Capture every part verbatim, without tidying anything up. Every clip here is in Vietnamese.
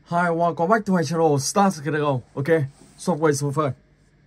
Hi, welcome back to my channel. Start gonna go. Okay, software software.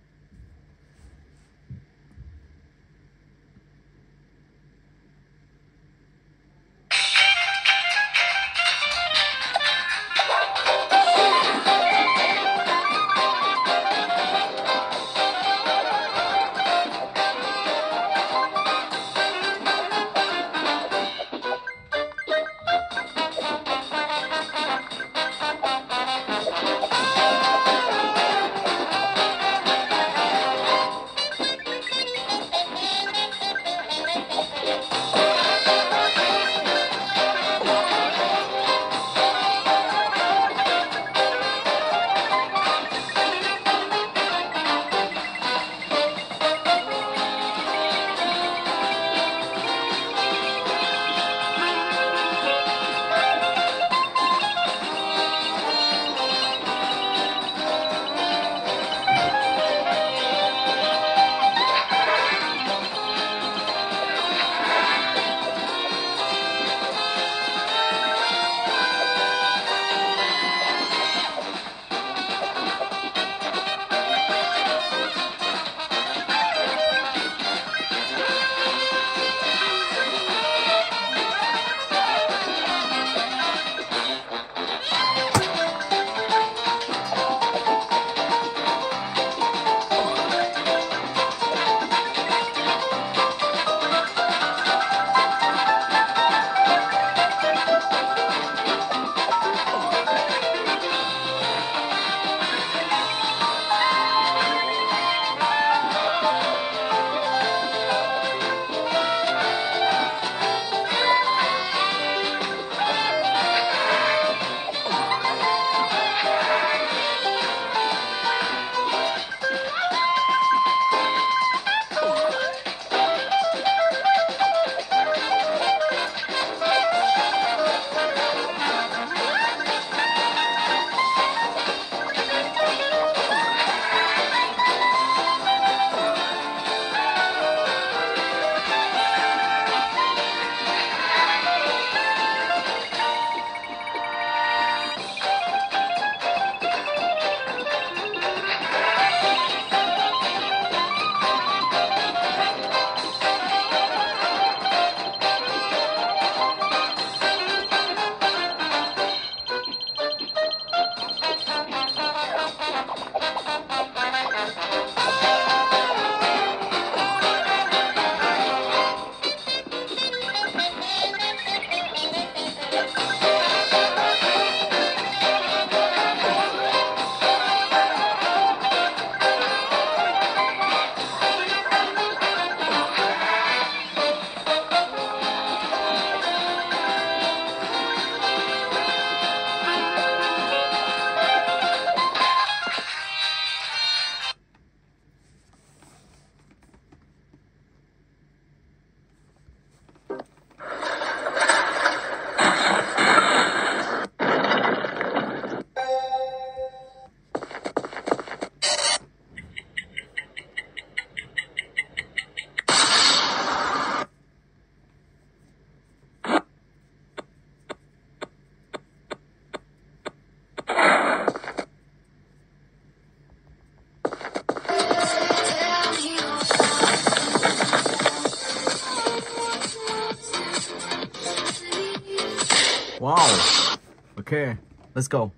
Wow. Okay, let's go.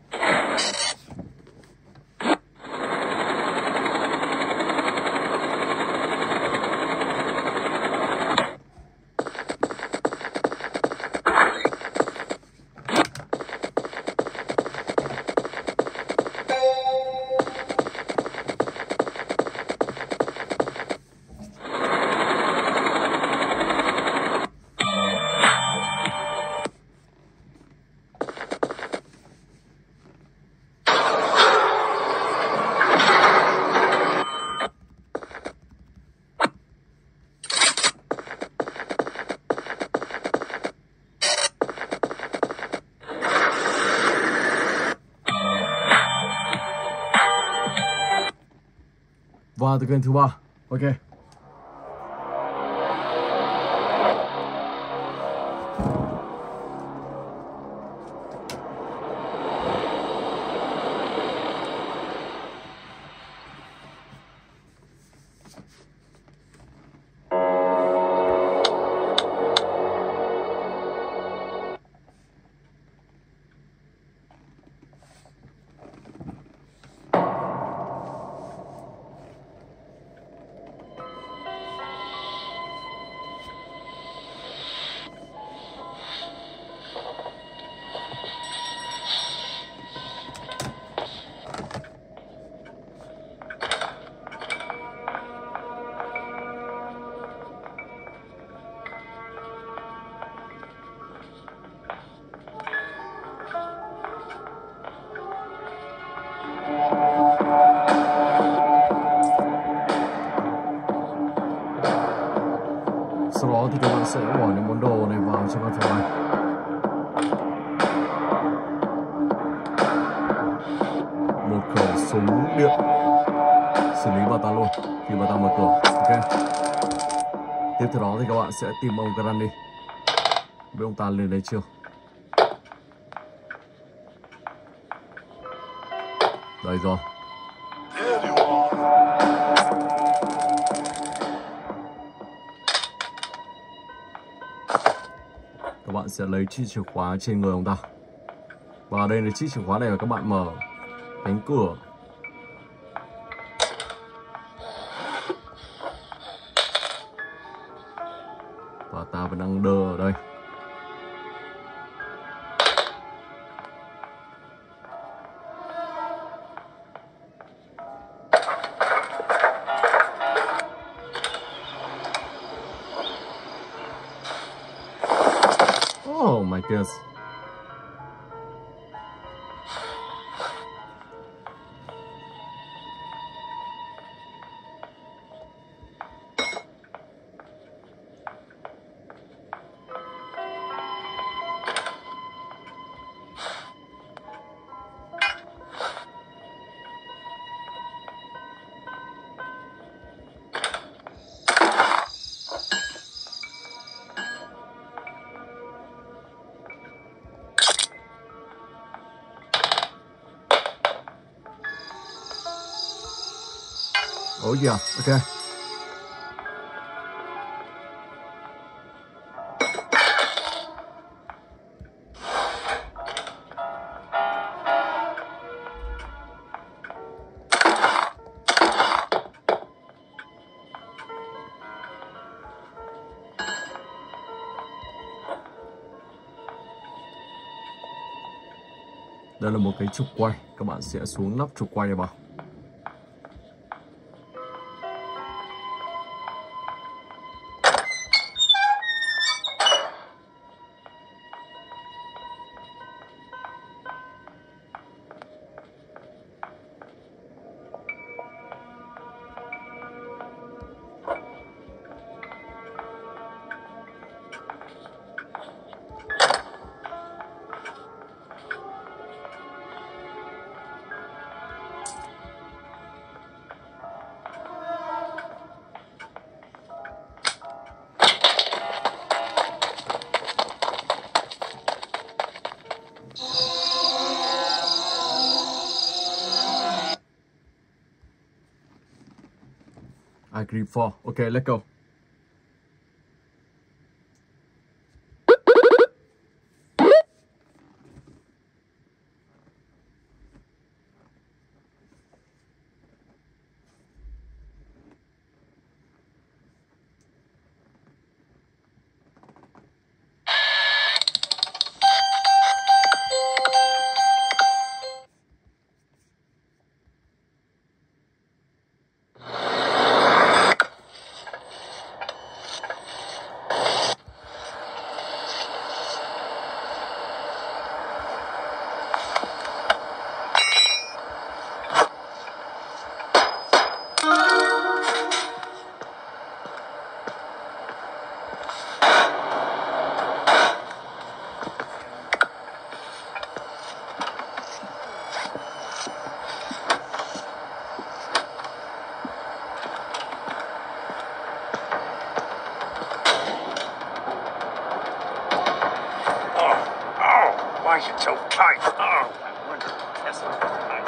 Và từ kênh thứ ba. Ok. sẽ bỏ những món đồ này vào trong căn phòng này. Một khẩu súng điện xử lý bà ta luôn khi bà ta mở cửa. Ok. Tiếp theo đó thì các bạn sẽ tìm ông Granny. Biết ông ta lên đây chưa? Đây rồi. Các bạn sẽ lấy chiếc chìa khóa trên người ông ta. Và đây là chiếc chìa khóa này, và các bạn mở cánh cửa. Và ta vẫn đang đơ ở đây. Oh my goodness. Oh yeah, okay. Đây là một cái trục quay, các bạn sẽ xuống lắp trục quay này vào. I agree for. Okay, let's go. Why is it so tight? Oh, I wonder if that's not tight.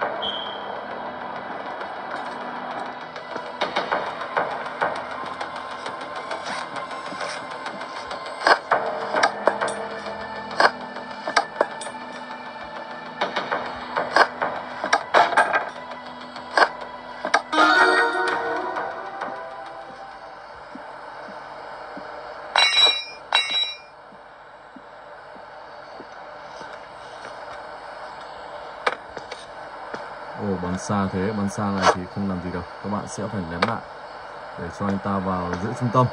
Ồ, bắn xa thế, bắn xa này thì không làm gì đâu. Các bạn sẽ phải ném lại để cho anh ta vào giữa trung tâm.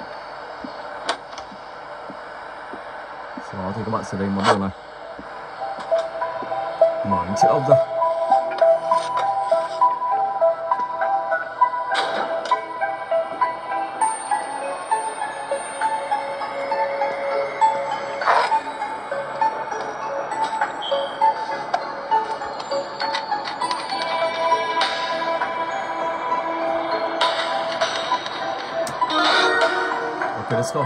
Sau đó thì các bạn sẽ lấy món đồ này, mở những chiếc ốc ra. Okay, let's go.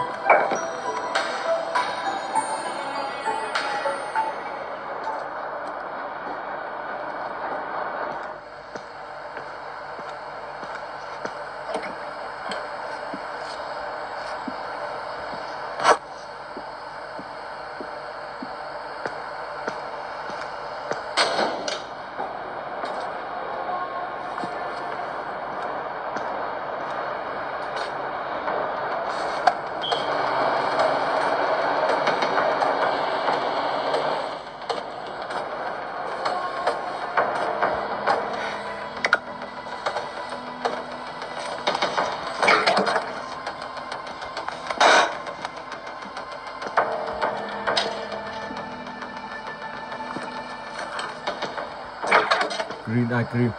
Green eye cream.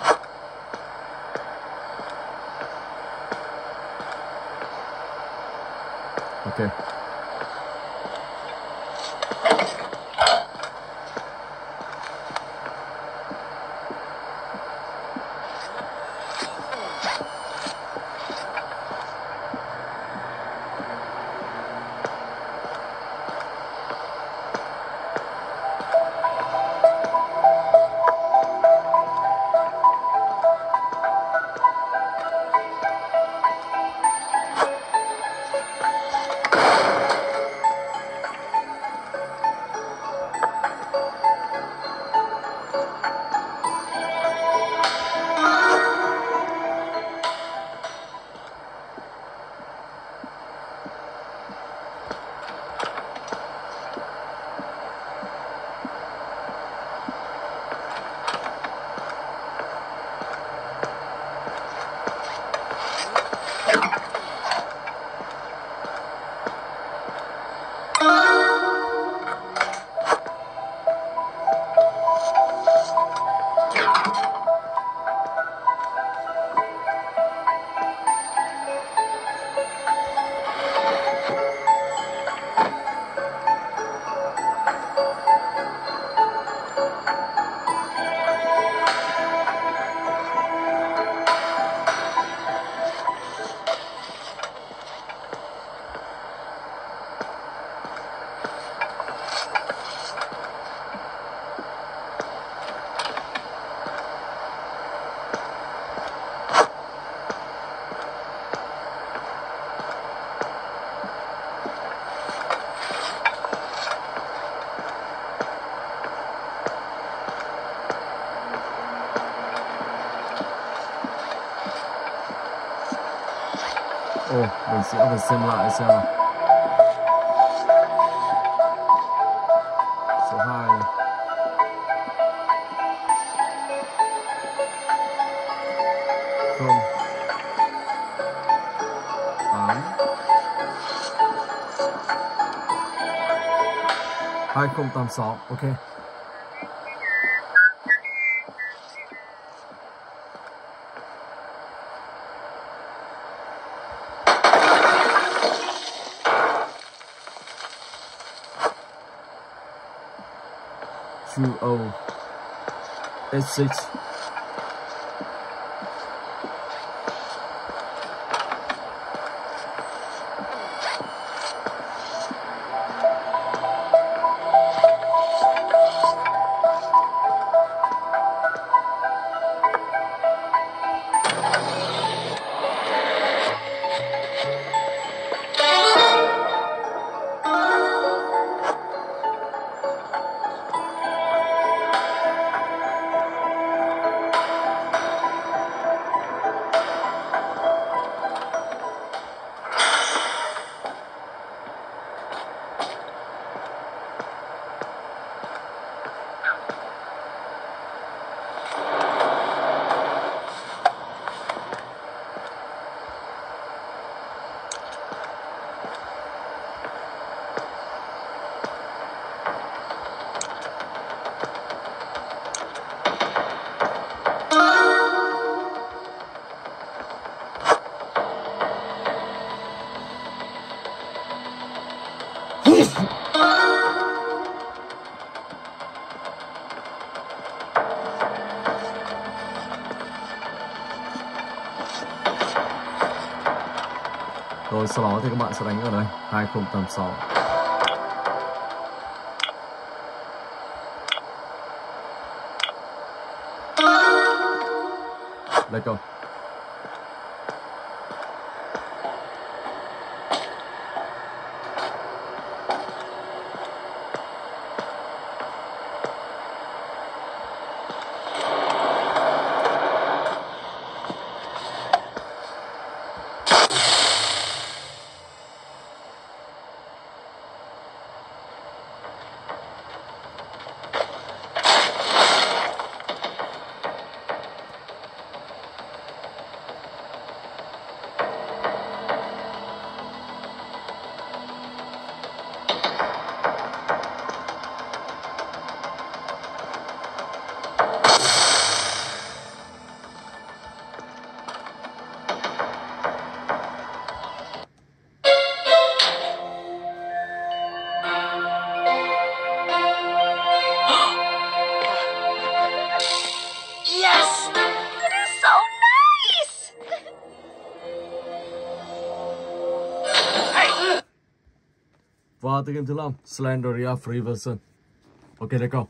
Okay. Ồ, mình sẽ phải xem lại xem nào. Số hai này. Không. Tám. hai không tám sáu, ok. two oh eight six. Rồi sau đó thì các bạn sẽ đánh ở đây hai không tám sáu. Let go. Yes! It is so nice! Hey! Và từ game thứ năm, Slenderia Free Version. Ok, let's go.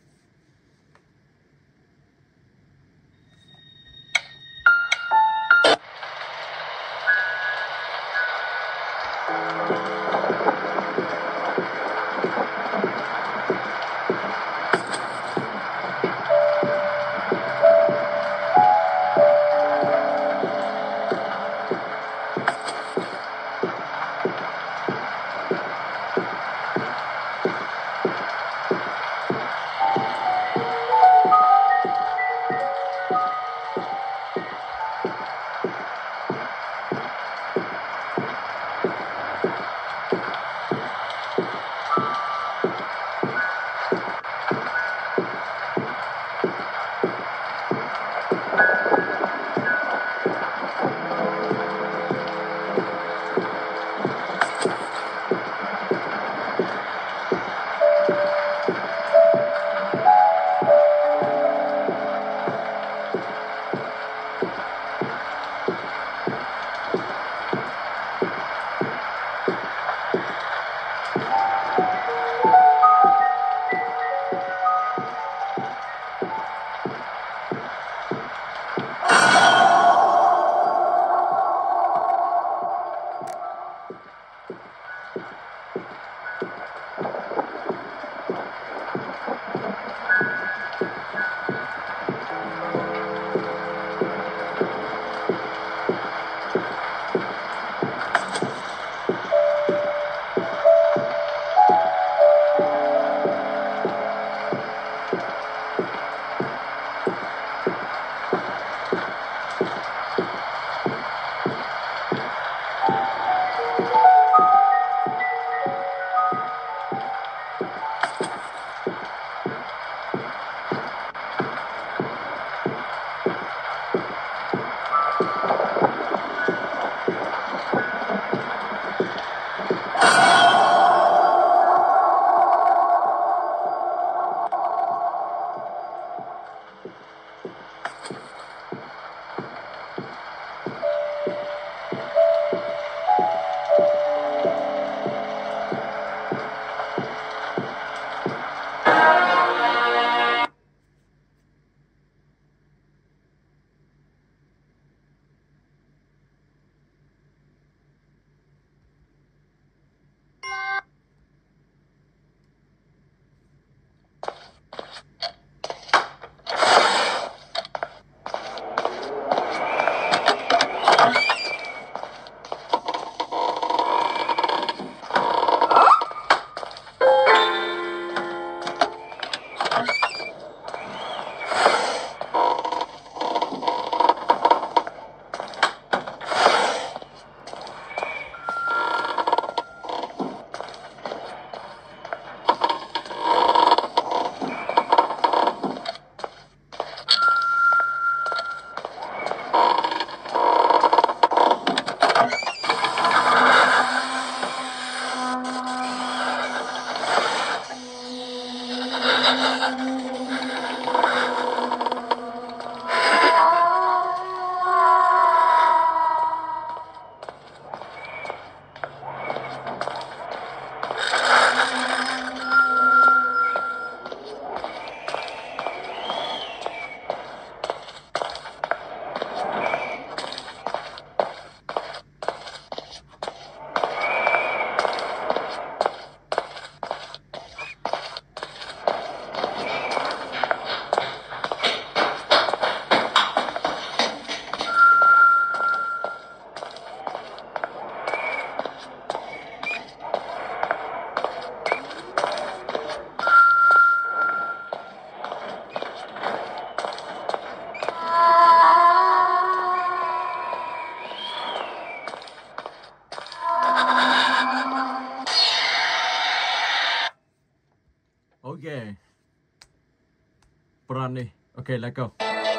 Brani. Okay, let go.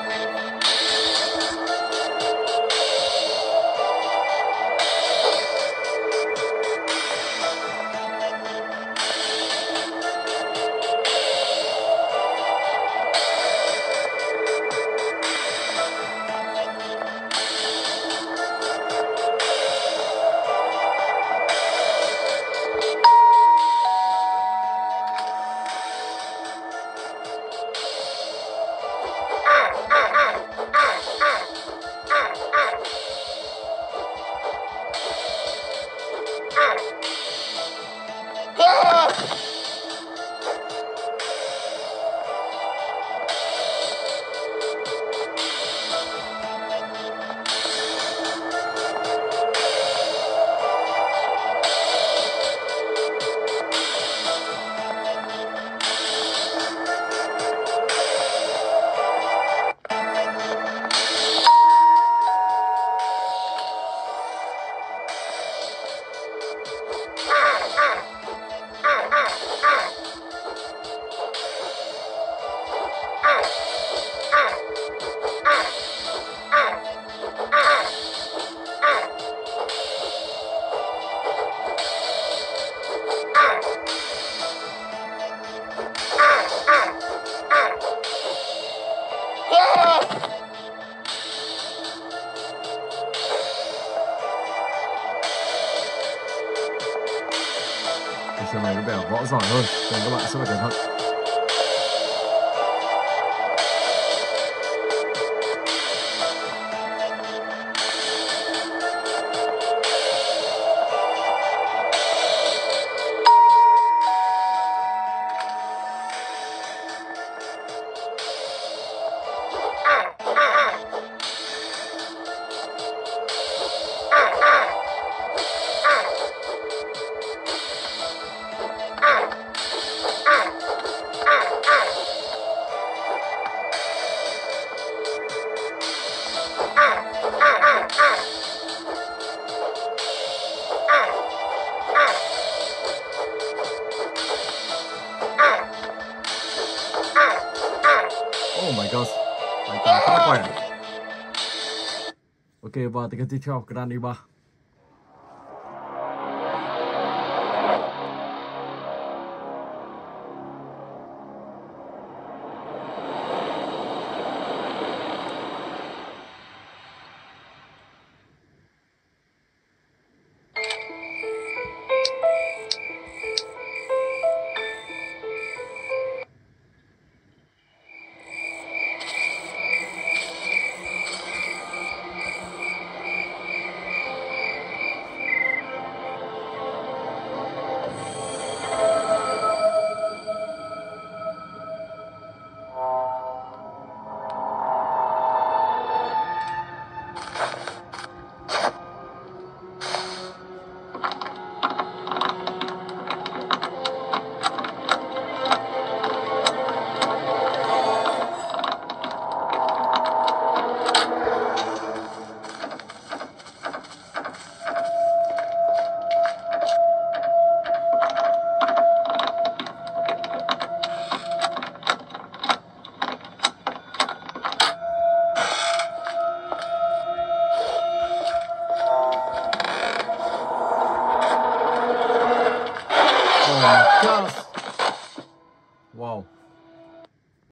Trường này có vẻ võ giỏi hơn nên các bạn sẽ phải cẩn thận. Oh my god, lại càng khá khỏe. Ok, và tình hình tiếp theo, Granny ba. Oh my god.